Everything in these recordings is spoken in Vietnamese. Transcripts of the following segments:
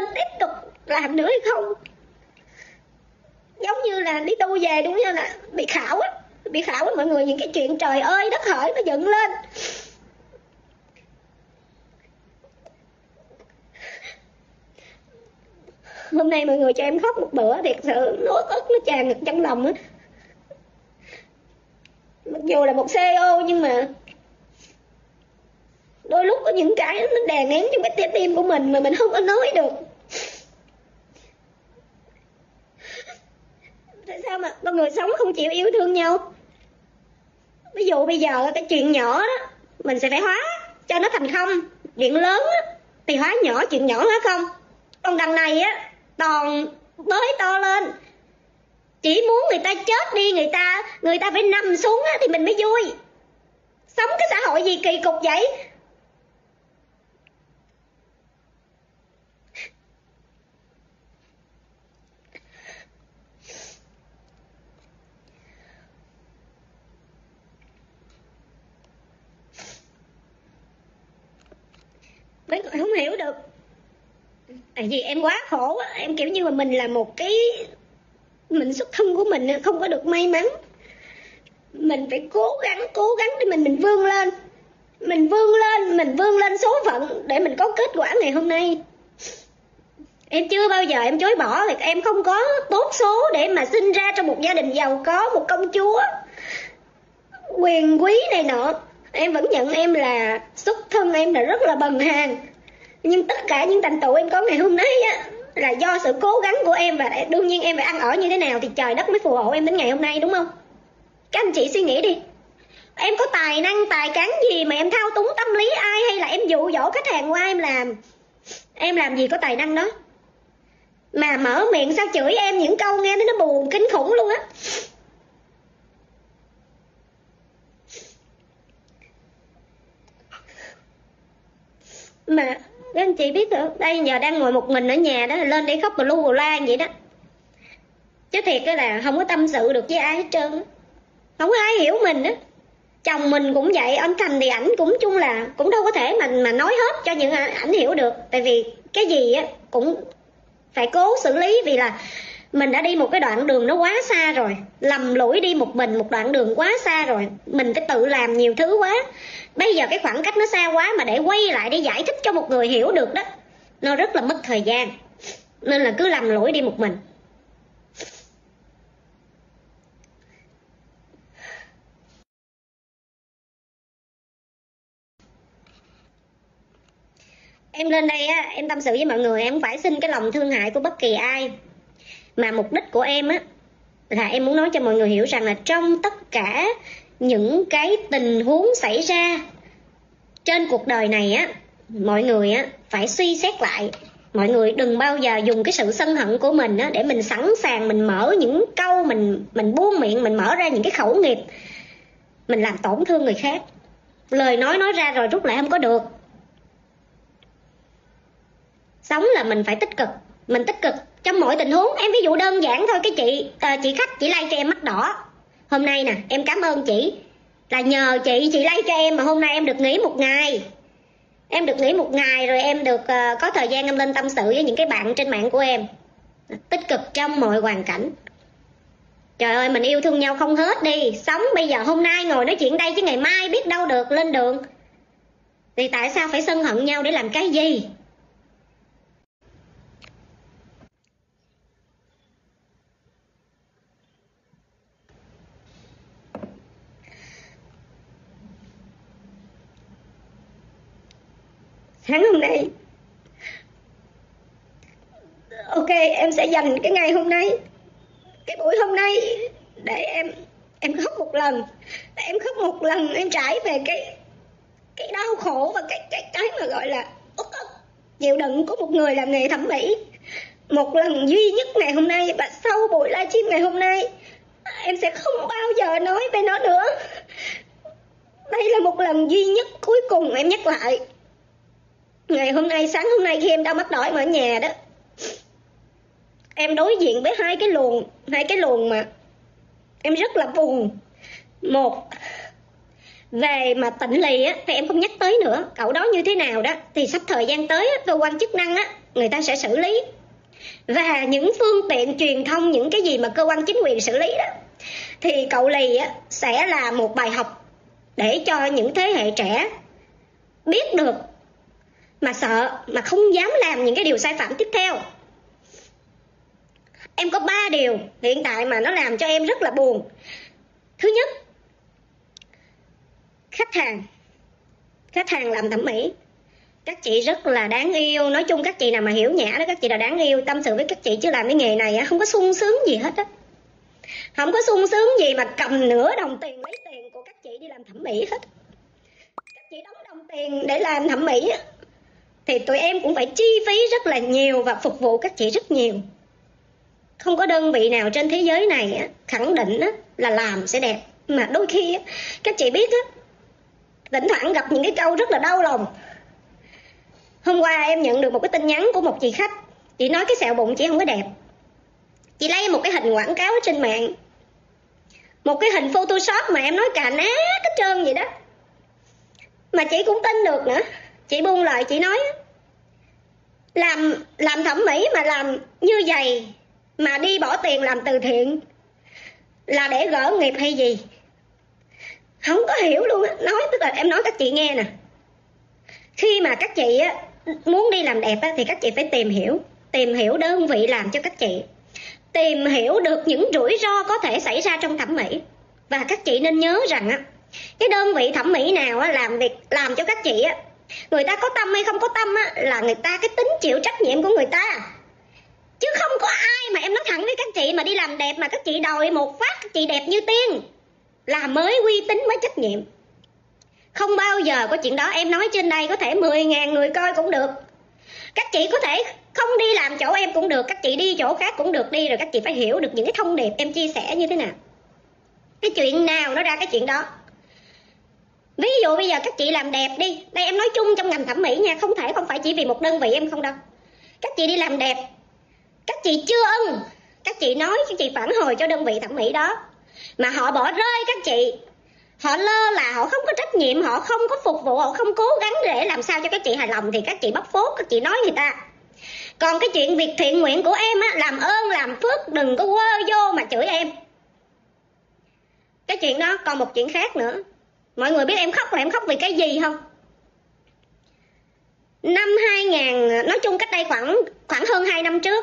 tiếp tục làm nữa hay không. Giống như là đi tu về đúng như là bị khảo á, bị khảo á mọi người, những cái chuyện trời ơi đất hỡi nó dựng lên. Hôm nay mọi người cho em khóc một bữa, thiệt sự nó tràn ngập trong lòng á. Mặc dù là một CEO nhưng mà đôi lúc có những cái nó đè nén trong cái tim của mình mà mình không có nói được. Tại sao mà con người sống không chịu yêu thương nhau? Ví dụ bây giờ cái chuyện nhỏ đó mình sẽ phải hóa cho nó thành không, chuyện lớn đó, thì hóa nhỏ, chuyện nhỏ hóa không. Còn đằng này á toàn bới to lên, chỉ muốn người ta chết đi, người ta phải nằm xuống á, thì mình mới vui. Sống cái xã hội gì kỳ cục vậy? Mấy người không hiểu được. Tại vì em quá khổ á, em kiểu như mà mình là một cái, mình xuất thân của mình không có được may mắn. Mình phải cố gắng để mình vươn lên. Mình vươn lên số phận để mình có kết quả ngày hôm nay. Em chưa bao giờ em chối bỏ là em không có tốt số để mà sinh ra trong một gia đình giàu có, một công chúa quyền quý này nọ. Em vẫn nhận em là xuất thân em là rất là bần hàn. Nhưng tất cả những thành tựu em có ngày hôm nay á là do sự cố gắng của em, và đương nhiên em phải ăn ở như thế nào thì trời đất mới phù hộ em đến ngày hôm nay, đúng không? Các anh chị suy nghĩ đi, em có tài năng tài cán gì mà em thao túng tâm lý ai, hay là em dụ dỗ khách hàng qua em làm gì có tài năng đó mà mở miệng sao chửi em những câu nghe nó buồn kinh khủng luôn á. Mà các anh chị biết được, đây giờ đang ngồi một mình ở nhà đó, lên để khóc bù la vậy đó, chứ thiệt cái là không có tâm sự được với ai hết trơn á, không có ai hiểu mình á. Chồng mình cũng vậy, anh Thành thì ảnh cũng chung là cũng đâu có thể mà nói hết cho những ảnh hiểu được, tại vì cái gì á cũng phải cố xử lý, vì là mình đã đi một cái đoạn đường nó quá xa rồi, lầm lũi đi một mình một đoạn đường quá xa rồi, mình phải tự làm nhiều thứ quá. Bây giờ cái khoảng cách nó xa quá mà để quay lại để giải thích cho một người hiểu được đó, nó rất là mất thời gian, nên là cứ lầm lũi đi một mình. Em lên đây á, em tâm sự với mọi người, em không phải xin cái lòng thương hại của bất kỳ ai, mà mục đích của em á là em muốn nói cho mọi người hiểu rằng là trong tất cả những cái tình huống xảy ra trên cuộc đời này á, mọi người á phải suy xét lại. Mọi người đừng bao giờ dùng cái sự sân hận của mình á để mình sẵn sàng mình mở những câu, mình buông miệng, mình mở ra những cái khẩu nghiệp, mình làm tổn thương người khác. Lời nói ra rồi rút lại không có được. Sống là mình phải tích cực, mình tích cực trong mọi tình huống. Em ví dụ đơn giản thôi, cái chị khách chị like cho em mắt đỏ hôm nay nè, em cảm ơn chị, là nhờ chị like cho em mà hôm nay em được nghỉ một ngày. Em được nghỉ một ngày rồi em được có thời gian em lên tâm sự với những cái bạn trên mạng của em. Tích cực trong mọi hoàn cảnh. Trời ơi, mình yêu thương nhau không hết đi. Sống bây giờ hôm nay ngồi nói chuyện đây chứ ngày mai biết đâu được lên đường. Thì tại sao phải sân hận nhau để làm cái gì? Sáng hôm nay, ok, em sẽ dành cái ngày hôm nay, cái buổi hôm nay để em khóc một lần. Để em khóc một lần, em trải về cái đau khổ và cái mà gọi là uất ức chịu đựng của một người làm nghề thẩm mỹ. Một lần duy nhất ngày hôm nay, và sau buổi livestream ngày hôm nay em sẽ không bao giờ nói về nó nữa. Đây là một lần duy nhất cuối cùng em nhắc lại. Ngày hôm nay, sáng hôm nay khi em đau mắt đỏ em ở nhà đó, em đối diện với hai cái luồng mà em rất là buồn. Một, về mà bệnh lì á thì em không nhắc tới nữa, cậu đó như thế nào đó thì sắp thời gian tới á, cơ quan chức năng á người ta sẽ xử lý. Và những phương tiện truyền thông, những cái gì mà cơ quan chính quyền xử lý đó, thì cậu Lì sẽ là một bài học để cho những thế hệ trẻ biết được mà sợ, mà không dám làm những cái điều sai phạm tiếp theo. Em có 3 điều hiện tại mà nó làm cho em rất là buồn. Thứ nhất, khách hàng làm thẩm mỹ. Các chị rất là đáng yêu. Nói chung các chị nào mà hiểu nhã đó, các chị là đáng yêu. Tâm sự với các chị chứ làm cái nghề này không có sung sướng gì hết á. Không có sung sướng gì mà cầm nửa đồng tiền lấy tiền của các chị đi làm thẩm mỹ hết. Các chị đóng đồng tiền để làm thẩm mỹ thì tụi em cũng phải chi phí rất là nhiều và phục vụ các chị rất nhiều. Không có đơn vị nào trên thế giới này khẳng định là làm sẽ đẹp. Mà đôi khi các chị biết thỉnh thoảng gặp những cái câu rất là đau lòng. Hôm qua em nhận được một cái tin nhắn của một chị khách. Chị nói cái sẹo bụng chị không có đẹp. Chị lấy một cái hình quảng cáo ở trên mạng, một cái hình Photoshop mà em nói cà ná hết trơn vậy đó, mà chị cũng tin được nữa. Chị buông lời chị nói làm thẩm mỹ mà làm như vậy mà đi bỏ tiền làm từ thiện là để gỡ nghiệp hay gì? Không có hiểu luôn á. Nói tức là em nói các chị nghe nè, khi mà các chị muốn đi làm đẹp thì các chị phải tìm hiểu đơn vị làm cho các chị, tìm hiểu được những rủi ro có thể xảy ra trong thẩm mỹ. Và các chị nên nhớ rằng cái đơn vị thẩm mỹ nào làm cho các chị người ta có tâm hay không có tâm là người ta cái tính chịu trách nhiệm của người ta. Chứ không có ai mà em nói thẳng với các chị mà đi làm đẹp mà các chị đòi một phát các chị đẹp như tiên là mới uy tín, mới trách nhiệm. Không bao giờ có chuyện đó. Em nói trên đây có thể 10.000 người coi cũng được. Các chị có thể không đi làm chỗ em cũng được, các chị đi chỗ khác cũng được đi. Rồi các chị phải hiểu được những cái thông điệp em chia sẻ như thế nào. Cái chuyện nào nó ra cái chuyện đó. Ví dụ bây giờ các chị làm đẹp đi, đây em nói chung trong ngành thẩm mỹ nha, không phải chỉ vì một đơn vị em không đâu. Các chị đi làm đẹp, các chị chưa ưng, các chị nói, các chị phản hồi cho đơn vị thẩm mỹ đó, mà họ bỏ rơi các chị, họ lơ là, họ không có trách nhiệm, họ không có phục vụ, họ không cố gắng để làm sao cho các chị hài lòng, thì các chị bóc phốt, các chị nói người ta. Còn cái chuyện việc thiện nguyện của em làm ơn làm phước, đừng có quơ vô mà chửi em. Cái chuyện đó. Còn một chuyện khác nữa, mọi người biết em khóc là em khóc vì cái gì không? Năm 2000, nói chung cách đây khoảng hơn 2 năm trước,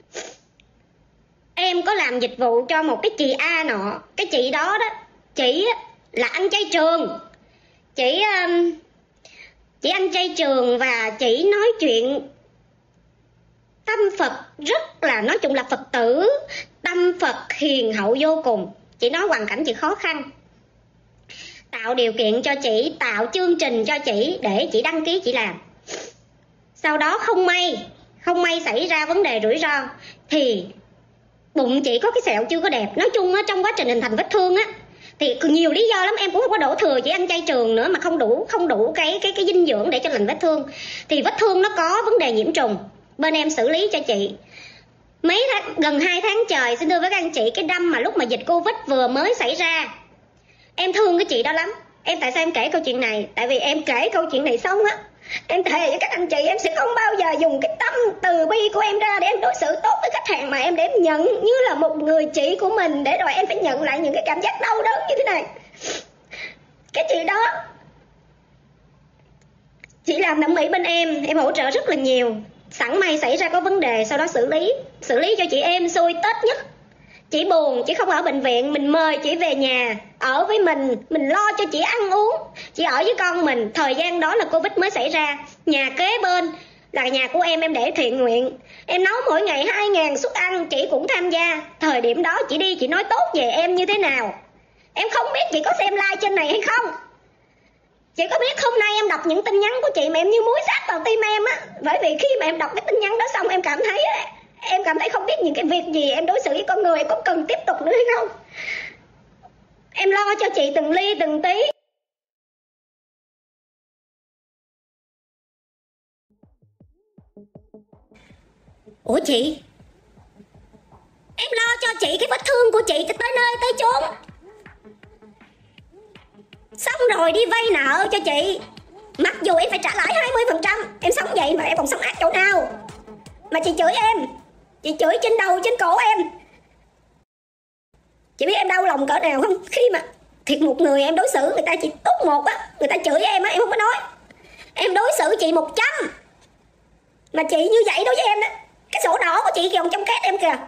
em có làm dịch vụ cho một cái chị A nọ. Cái chị đó chị là ăn chay trường. Chị ăn chay trường và chị nói chuyện tâm Phật rất là, nói chung là Phật tử, tâm Phật hiền hậu vô cùng. Chị nói hoàn cảnh chị khó khăn, tạo điều kiện cho chị, tạo chương trình cho chị để chị đăng ký chị làm. Sau đó không may xảy ra vấn đề rủi ro thì bụng chị có cái sẹo chưa có đẹp. Nói chung trong quá trình hình thành vết thương thì nhiều lý do lắm, em cũng không có đổ thừa chỉ ăn chay trường nữa mà không đủ cái dinh dưỡng để cho lành vết thương. Thì vết thương nó có vấn đề nhiễm trùng, bên em xử lý cho chị gần 2 tháng trời. Xin thưa với các anh chị, cái năm mà lúc mà dịch Covid vừa mới xảy ra, em thương cái chị đó lắm. Tại sao em kể câu chuyện này? Tại vì em kể câu chuyện này xong em thề với các anh chị, em sẽ không bao giờ dùng cái tâm từ bi của em ra để em đối xử tốt với khách hàng, mà em để em nhận như là một người chị của mình, để rồi em phải nhận lại những cái cảm giác đau đớn như thế này. Cái chị đó, chị làm thẩm mỹ bên em hỗ trợ rất là nhiều. Sẵn may xảy ra có vấn đề, sau đó xử lý cho chị em xuôi. Tết nhất chị buồn, chị không ở bệnh viện, mình mời chị về nhà ở với mình lo cho chị ăn uống, chị ở với con mình. Thời gian đó là Covid mới xảy ra, nhà kế bên là nhà của em để thiện nguyện, em nấu mỗi ngày 2.000 suất ăn, chị cũng tham gia. Thời điểm đó chị đi, chị nói tốt về em như thế nào. Em không biết chị có xem like trên này hay không. Chị có biết hôm nay em đọc những tin nhắn của chị mà em như muối sát vào tim em bởi vì khi mà em đọc cái tin nhắn đó xong em cảm thấy không biết những cái việc gì em đối xử với con người, em có cần tiếp tục nữa hay không. Em lo cho chị từng ly từng tí. Ủa chị, em lo cho chị cái vết thương của chị tới nơi tới chốn, xong rồi đi vay nợ cho chị, mặc dù em phải trả lãi 20%. Em sống vậy mà em còn sống ác chỗ nào? mà chị chửi em. Chị chửi trên đầu trên cổ em. Chị biết em đau lòng cỡ nào không? Khi mà thiệt một người em đối xử người ta chỉ tốt một á, người ta chửi em á, em không có nói. Em đối xử chị 100. Mà chị như vậy đối với em đó. Cái sổ đỏ của chị kìa trong két em kìa.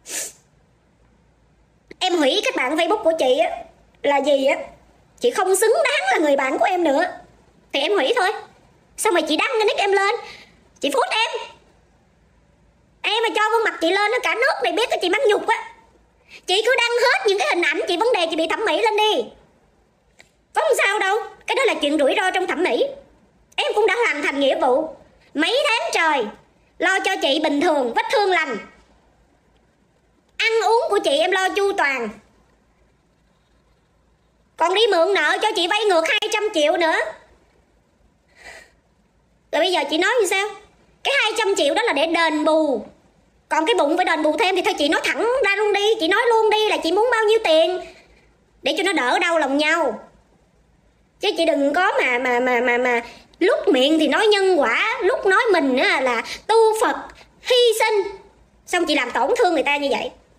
Em hủy kết bạn Facebook của chị á là gì á? Chị không xứng đáng là người bạn của em nữa thì em hủy thôi. Xong rồi chị đăng cái nick em lên, chị phốt em. Em mà cho gương mặt chị lên, nó cả nước này biết cái chị mắc nhục á. Chị cứ đăng hết những cái hình ảnh chị vấn đề chị bị thẩm mỹ lên đi. Có làm sao đâu, cái đó là chuyện rủi ro trong thẩm mỹ. Em cũng đã hoàn thành nghĩa vụ. Mấy tháng trời lo cho chị bình thường, vết thương lành. Ăn uống của chị em lo chu toàn. Còn đi mượn nợ cho chị vay ngược 200 triệu nữa. Rồi bây giờ chị nói như sao? Cái 200 triệu đó là để đền bù. Còn cái bụng phải đền bù thêm thì thôi chị nói thẳng ra luôn đi. Chị nói luôn đi là chị muốn bao nhiêu tiền, để cho nó đỡ đau lòng nhau. Chứ chị đừng có mà lúc miệng thì nói nhân quả, lúc nói mình là tu Phật hy sinh, xong chị làm tổn thương người ta như vậy.